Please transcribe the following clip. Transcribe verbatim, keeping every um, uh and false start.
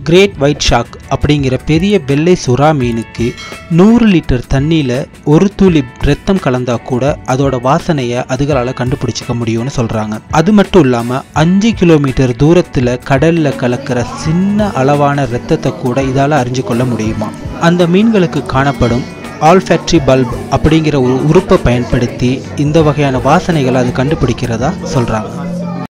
Great white shark அப்படிங்கிற பெரிய வெள்ளை சுறா மீனுக்கு நூறு லிட்டர் தண்ணியில் ஒரு துளி ரத்தம் கலந்தா கூட அதோட வாசனையை அதுகளால் கண்டுபிடிச்சிக்க முடியும்னு சொல்கிறாங்க. அது மட்டும் இல்லாமல் அஞ்சு கிலோமீட்டர் தூரத்தில் கடலில் கலக்கிற சின்ன அளவான ரத்தத்தை கூட இதால் அறிஞ்சு கொள்ள முடியுமா. அந்த மீன்களுக்கு காணப்படும் ஆல்ஃபேக்டரி பல்ப் அப்படிங்கிற ஒரு உறுப்பை பயன்படுத்தி இந்த வகையான வாசனைகளை அது கண்டுபிடிக்கிறதா சொல்கிறாங்க.